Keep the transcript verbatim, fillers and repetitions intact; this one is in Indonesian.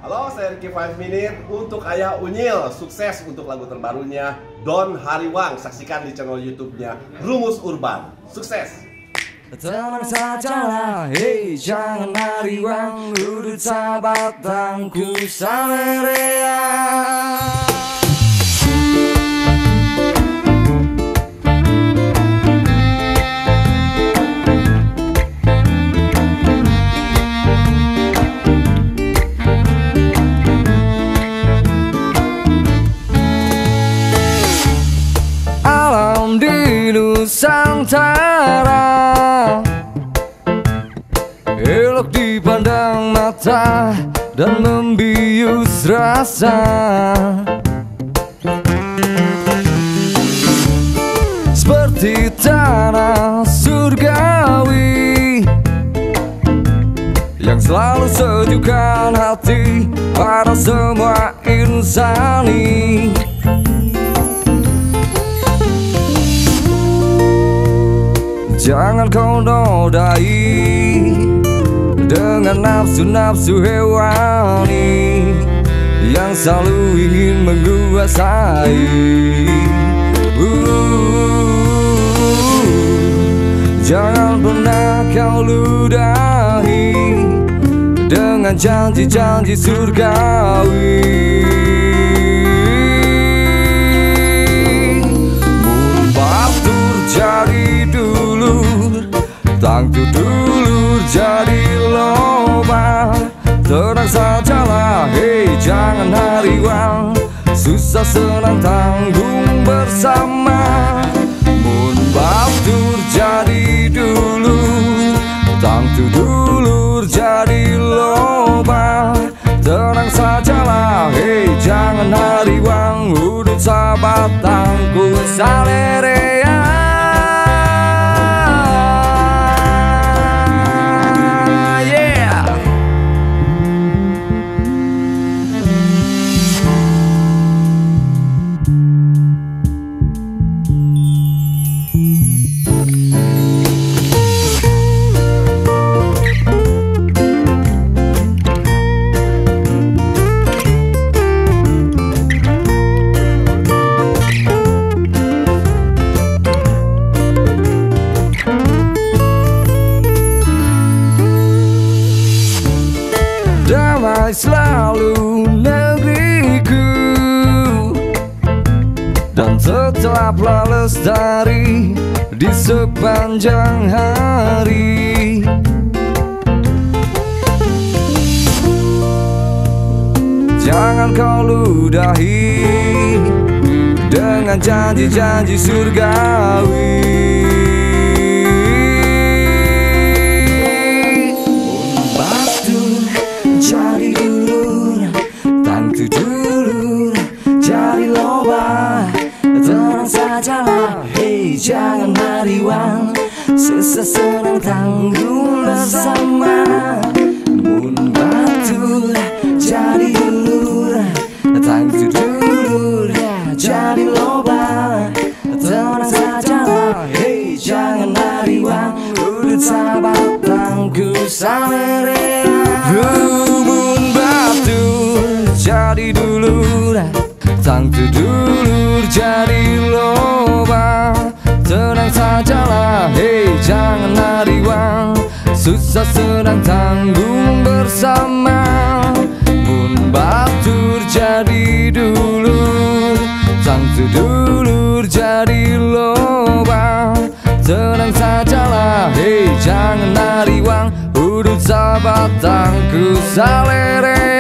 Halo, saya Ricky five Minute untuk Ayah Unyil. Sukses untuk lagu terbarunya Don Hariwang. Saksikan di channel YouTube-nya Rumus Urban. Sukses. Tenang sajalah, hei jangan hariwang, udut sabatangku salerea. Alam di Nusantara elok dipandang mata dan membius rasa. Seperti tanah surgawi yang selalu sejukkan hati pada semua insani. Jangan kau nodai dengan nafsu-nafsu hewani yang selalu ingin menguasai. uh, Jangan pernah kau ludahi dengan janji-janji surgawi. Munbatur jadi dulur, tangtu dulur jadi loba. Tenang sajalah, hei jangan hariwang, susah senang tanggung bersama. Munbatur jadi dulur, tangtu dulur jadi loba. Tenang sajalah, hei jangan hariwang, udut sabatangku salerea. Damai selalu negeriku, dan tetap lestari di sepanjang hari. Jangan kau ludahi dengan janji-janji surgawi. Jadi dulur, tangtu dulur jadi loba. Tenang sajalah, hei jangan hariwang, susah senang tanggung bersama. Munbatur jadi dulur, tangtu dulur jadi loba. Tenang sajalah, hei jangan hariwang, udut sabatangku salerea. Munbatur jadi dulur, tangtu dulur jadi loba. Tenang sajalah, hei jangan hariwang, susah senang tanggung bersama. Munbatur jadi dulur, tangtu dulur jadi loba. Tenang sajalah, hei jangan hariwang, udut sabatangku salerea.